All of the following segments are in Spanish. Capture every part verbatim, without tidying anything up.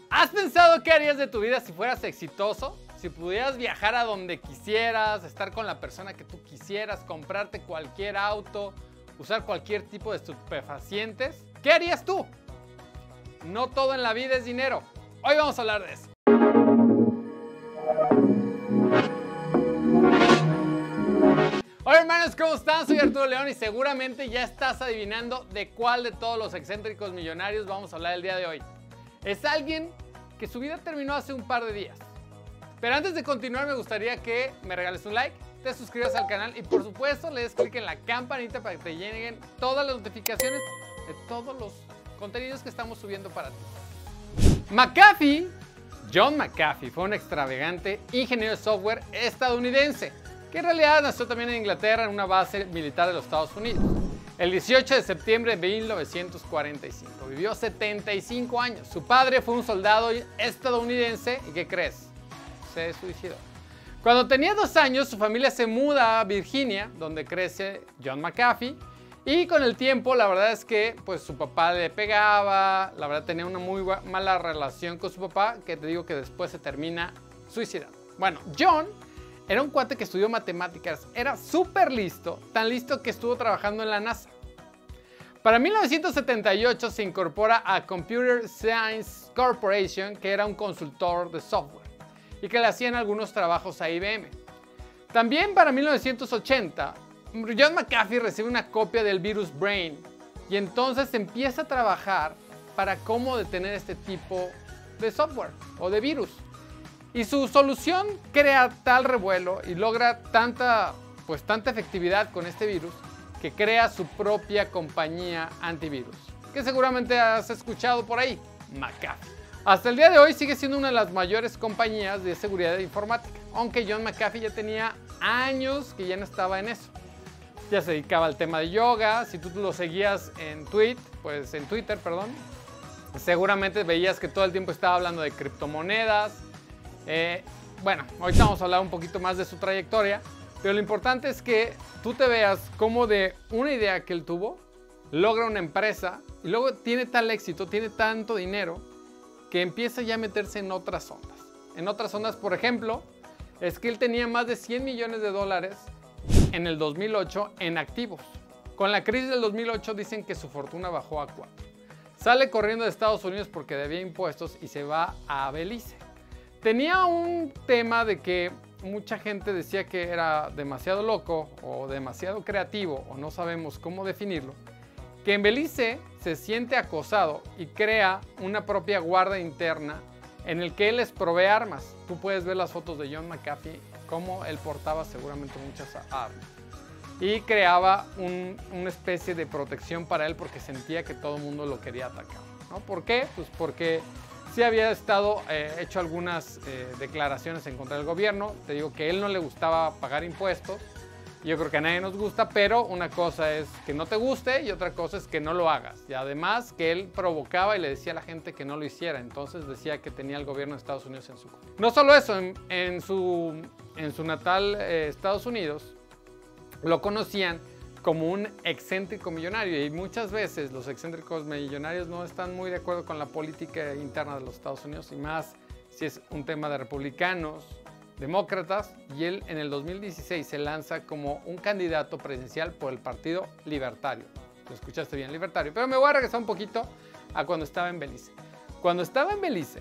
¿Has pensado qué harías de tu vida si fueras exitoso? Si pudieras viajar a donde quisieras, estar con la persona que tú quisieras, comprarte cualquier auto, usar cualquier tipo de estupefacientes, ¿qué harías tú? No todo en la vida es dinero. Hoy vamos a hablar de eso. Hola hermanos, ¿cómo están? Soy Arturo León y seguramente ya estás adivinando de cuál de todos los excéntricos millonarios vamos a hablar el día de hoy. Es alguien que su vida terminó hace un par de días. Pero antes de continuar me gustaría que me regales un like, te suscribas al canal y por supuesto le des clic en la campanita para que te lleguen todas las notificaciones de todos los contenidos que estamos subiendo para ti. McAfee, John McAfee, fue un extravagante ingeniero de software estadounidense que en realidad nació también en Inglaterra en una base militar de los Estados Unidos. El dieciocho de septiembre de mil novecientos cuarenta y cinco, vivió setenta y cinco años. Su padre fue un soldado estadounidense y ¿qué crees? Se suicidó. Cuando tenía dos años, su familia se muda a Virginia, donde crece John McAfee, y con el tiempo, la verdad es que pues, su papá le pegaba, la verdad tenía una muy mala relación con su papá, que te digo que después se termina suicidando. Bueno, John era un cuate que estudió matemáticas, era súper listo, tan listo que estuvo trabajando en la NASA. Para mil novecientos setenta y ocho se incorpora a Computer Science Corporation, que era un consultor de software, y que le hacían algunos trabajos a I B M. También para mil novecientos ochenta, John McAfee recibe una copia del virus Brain, y entonces empieza a trabajar para cómo detener este tipo de software o de virus. Y su solución crea tal revuelo y logra tanta, pues, tanta efectividad con este virus que crea su propia compañía antivirus, que seguramente has escuchado por ahí, McAfee. Hasta el día de hoy sigue siendo una de las mayores compañías de seguridad informática, aunque John McAfee ya tenía años que ya no estaba en eso. Ya se dedicaba al tema de yoga. Si tú lo seguías en, tweet, pues en Twitter, perdón, seguramente veías que todo el tiempo estaba hablando de criptomonedas. Eh, bueno, ahorita vamos a hablar un poquito más de su trayectoria, pero lo importante es que tú te veas cómo de una idea que él tuvo, logra una empresa y luego tiene tal éxito, tiene tanto dinero, que empieza ya a meterse en otras ondas. En otras ondas, por ejemplo, es que él tenía más de cien millones de dólares en el dos mil ocho en activos. Con la crisis del dos mil ocho dicen que su fortuna bajó a cuatro. Sale corriendo de Estados Unidos porque debía impuestos y se va a Belice. Tenía un tema de que mucha gente decía que era demasiado loco o demasiado creativo o no sabemos cómo definirlo, que en Belice se siente acosado y crea una propia guardia interna en el que él les provee armas. Tú puedes ver las fotos de John McAfee, cómo él portaba seguramente muchas armas. Y creaba un, una especie de protección para él porque sentía que todo el mundo lo quería atacar, ¿no? ¿Por qué? Pues porque sí había estado eh, hecho algunas eh, declaraciones en contra del gobierno. Te digo que a él no le gustaba pagar impuestos. Yo creo que a nadie nos gusta, pero una cosa es que no te guste y otra cosa es que no lo hagas. Y además que él provocaba y le decía a la gente que no lo hiciera. Entonces decía que tenía el gobierno de Estados Unidos en su contra. No solo eso, en, en, su, en su natal eh, Estados Unidos lo conocían como un excéntrico millonario. Y muchas veces los excéntricos millonarios no están muy de acuerdo con la política interna de los Estados Unidos. Y más si es un tema de republicanos, demócratas, y él en el dos mil dieciséis se lanza como un candidato presidencial por el Partido Libertario. Lo escuchaste bien, libertario. Pero me voy a regresar un poquito a cuando estaba en Belice. Cuando estaba en Belice,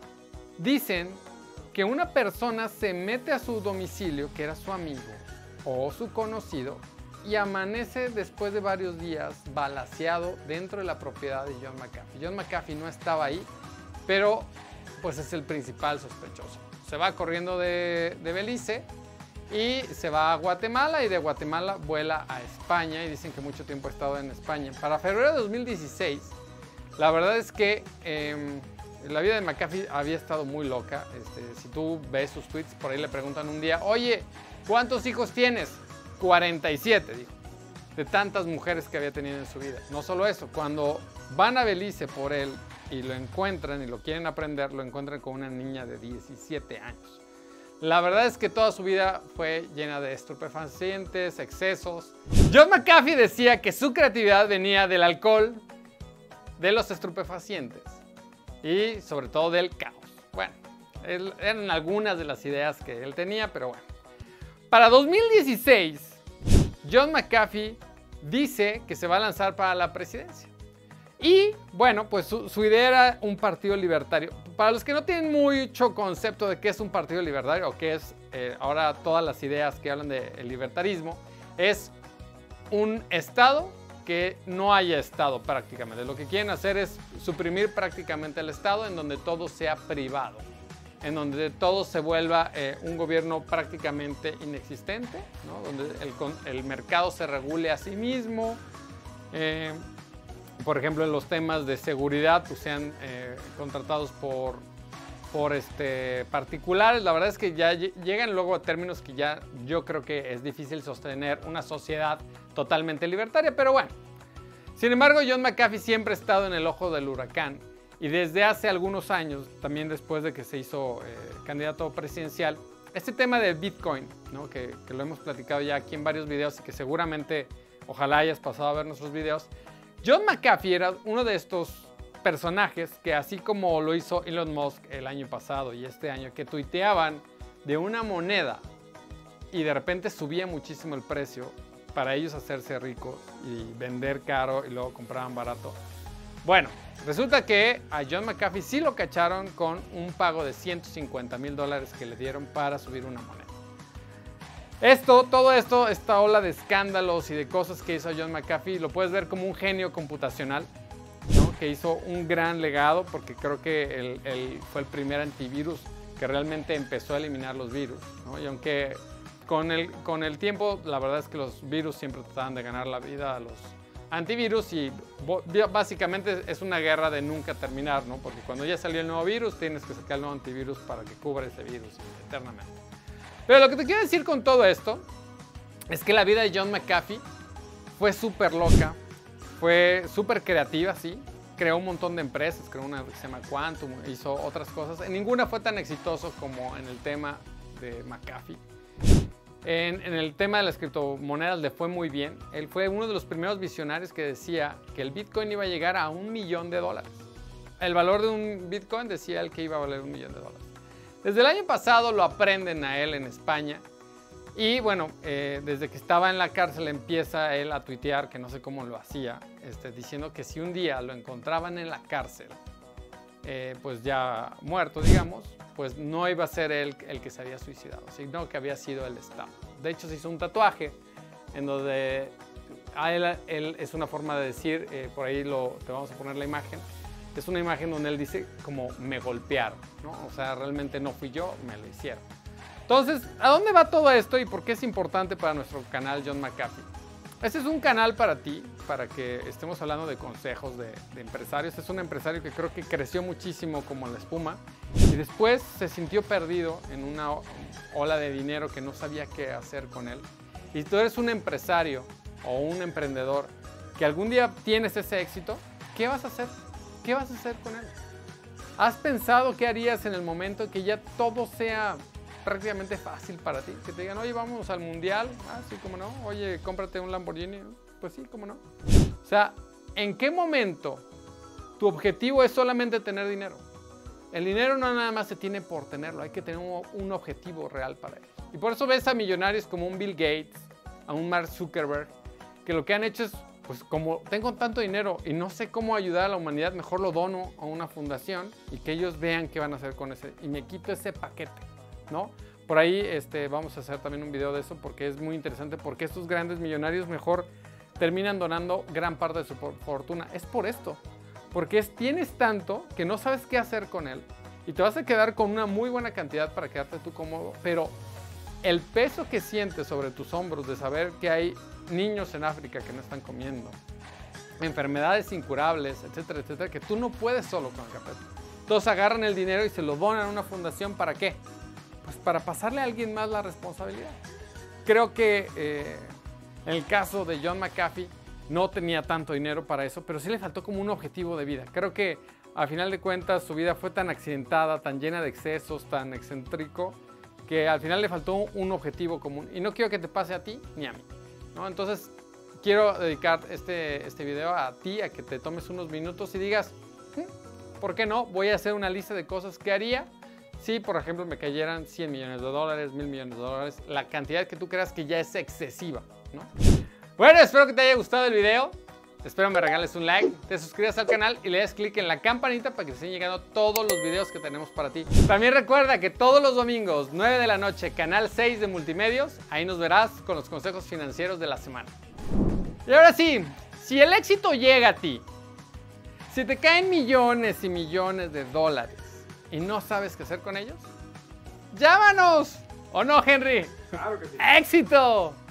dicen que una persona se mete a su domicilio, que era su amigo o su conocido, y amanece después de varios días balaceado dentro de la propiedad de John McAfee. John McAfee no estaba ahí, pero pues es el principal sospechoso. Se va corriendo de, de Belice y se va a Guatemala y de Guatemala vuela a España y dicen que mucho tiempo ha estado en España. Para febrero de dos mil dieciséis, la verdad es que eh, la vida de McAfee había estado muy loca. Este, si tú ves sus tweets, por ahí le preguntan un día, oye, ¿cuántos hijos tienes? cuarenta y siete, dijo, de tantas mujeres que había tenido en su vida. No solo eso, cuando van a Belice por él y lo encuentran y lo quieren aprender, lo encuentran con una niña de diecisiete años. La verdad es que toda su vida fue llena de estupefacientes, excesos. John McAfee decía que su creatividad venía del alcohol, de los estupefacientes y sobre todo del caos. Bueno, él, eran algunas de las ideas que él tenía, pero bueno. Para dos mil dieciséis, John McAfee dice que se va a lanzar para la presidencia. Y bueno, pues su, su idea era un partido libertario. Para los que no tienen mucho concepto de qué es un partido libertario o qué es eh, ahora todas las ideas que hablan del libertarismo, es un estado que no haya estado prácticamente. Lo que quieren hacer es suprimir prácticamente el estado, en donde todo sea privado, en donde todo se vuelva eh, un gobierno prácticamente inexistente, ¿no? Donde el, el mercado se regule a sí mismo. Eh, por ejemplo, en los temas de seguridad, pues sean eh, contratados por, por este, particulares. La verdad es que ya llegan luego a términos que ya yo creo que es difícil sostener una sociedad totalmente libertaria, pero bueno. Sin embargo, John McAfee siempre ha estado en el ojo del huracán, y desde hace algunos años, también después de que se hizo eh, candidato presidencial, este tema de Bitcoin, ¿no? que, que lo hemos platicado ya aquí en varios videos y que seguramente ojalá hayas pasado a ver nuestros videos. John McAfee era uno de estos personajes que, así como lo hizo Elon Musk el año pasado y este año, que tuiteaban de una moneda y de repente subía muchísimo el precio para ellos hacerse ricos y vender caro y luego compraban barato. Bueno, resulta que a John McAfee sí lo cacharon con un pago de ciento cincuenta mil dólares que le dieron para subir una moneda. Esto, todo esto, esta ola de escándalos y de cosas que hizo John McAfee, lo puedes ver como un genio computacional, ¿no? Que hizo un gran legado, porque creo que él, él fue el primer antivirus que realmente empezó a eliminar los virus, ¿no? Y aunque con el, con el tiempo, la verdad es que los virus siempre trataban de ganar la vida a los antivirus, y básicamente es una guerra de nunca terminar, ¿no? Porque cuando ya salió el nuevo virus, tienes que sacar el nuevo antivirus para que cubra ese virus eternamente. Pero lo que te quiero decir con todo esto es que la vida de John McAfee fue súper loca, fue súper creativa, sí. Creó un montón de empresas, creó una que se llama Quantum, hizo otras cosas. En ninguna fue tan exitoso como en el tema de McAfee. En, en el tema de las criptomonedas le fue muy bien. Él fue uno de los primeros visionarios que decía que el Bitcoin iba a llegar a un millón de dólares. El valor de un Bitcoin, decía él, que iba a valer un millón de dólares. Desde el año pasado lo aprenden a él en España, y bueno, eh, desde que estaba en la cárcel empieza él a tuitear, que no sé cómo lo hacía, este, diciendo que si un día lo encontraban en la cárcel, eh, pues ya muerto, digamos, pues no iba a ser él el que se había suicidado, sino que había sido el Estado. De hecho, se hizo un tatuaje en donde a él, él es una forma de decir, eh, por ahí lo, te vamos a poner la imagen. Es una imagen donde él dice como me golpearon, ¿no? O sea, realmente no fui yo, me lo hicieron. Entonces, ¿a dónde va todo esto y por qué es importante para nuestro canal John McAfee? Este es un canal para ti, para que estemos hablando de consejos de, de empresarios. Este es un empresario que creo que creció muchísimo como la espuma y después se sintió perdido en una ola de dinero que no sabía qué hacer con él. Y tú eres un empresario o un emprendedor que algún día tienes ese éxito, ¿qué vas a hacer? ¿Qué vas a hacer con él? ¿Has pensado qué harías en el momento que ya todo sea prácticamente fácil para ti? Que te digan, oye, vamos al mundial. Ah, sí, cómo no. Oye, cómprate un Lamborghini. Pues sí, cómo no. O sea, ¿en qué momento tu objetivo es solamente tener dinero? El dinero no nada más se tiene por tenerlo. Hay que tener un, un objetivo real para él. Y por eso ves a millonarios como un Bill Gates, a un Mark Zuckerberg, que lo que han hecho es, pues como tengo tanto dinero y no sé cómo ayudar a la humanidad, mejor lo dono a una fundación y que ellos vean qué van a hacer con ese, y me quito ese paquete, ¿no? Por ahí este, vamos a hacer también un video de eso, porque es muy interesante, porque estos grandes millonarios mejor terminan donando gran parte de su fortuna. Es por esto, porque es, tienes tanto que no sabes qué hacer con él y te vas a quedar con una muy buena cantidad para quedarte tú cómodo, pero el peso que sientes sobre tus hombros de saber que hay niños en África que no están comiendo, enfermedades incurables, etcétera, etcétera, que tú no puedes solo con el capital. Entonces agarran el dinero y se lo donan a una fundación, ¿para qué? Pues para pasarle a alguien más la responsabilidad. Creo que eh, en el caso de John McAfee no tenía tanto dinero para eso, pero sí le faltó como un objetivo de vida. Creo que al final de cuentas su vida fue tan accidentada, tan llena de excesos, tan excéntrico, que al final le faltó un objetivo común. Y no quiero que te pase a ti ni a mí, ¿no? Entonces quiero dedicar este, este video a ti, a que te tomes unos minutos y digas, ¿por qué no? Voy a hacer una lista de cosas que haría si, por ejemplo, me cayeran cien millones de dólares, mil millones de dólares, la cantidad que tú creas que ya es excesiva, ¿no? Bueno, espero que te haya gustado el video. Espero me regales un like, te suscribas al canal y le des clic en la campanita para que te estén llegando todos los videos que tenemos para ti. También recuerda que todos los domingos, nueve de la noche, canal seis de Multimedios, ahí nos verás con los consejos financieros de la semana. Y ahora sí, si el éxito llega a ti, si te caen millones y millones de dólares y no sabes qué hacer con ellos, ¡llámanos! ¿O no, Henry? Claro que sí. ¡Éxito!